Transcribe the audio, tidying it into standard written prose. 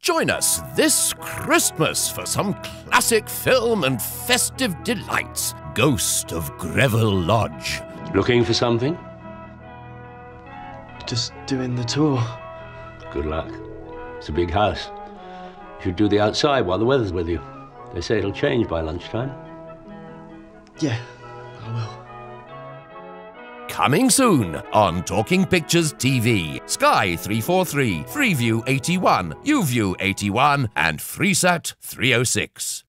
Join us this Christmas for some classic film and festive delights. Ghost of Greville Lodge. Looking for something? Just doing the tour. Good luck. It's a big house. You should do the outside while the weather's with you. They say it'll change by lunchtime. Yeah, I will. Coming soon on Talking Pictures TV. Sky 343, Freeview 81, UView 81 and FreeSat 306.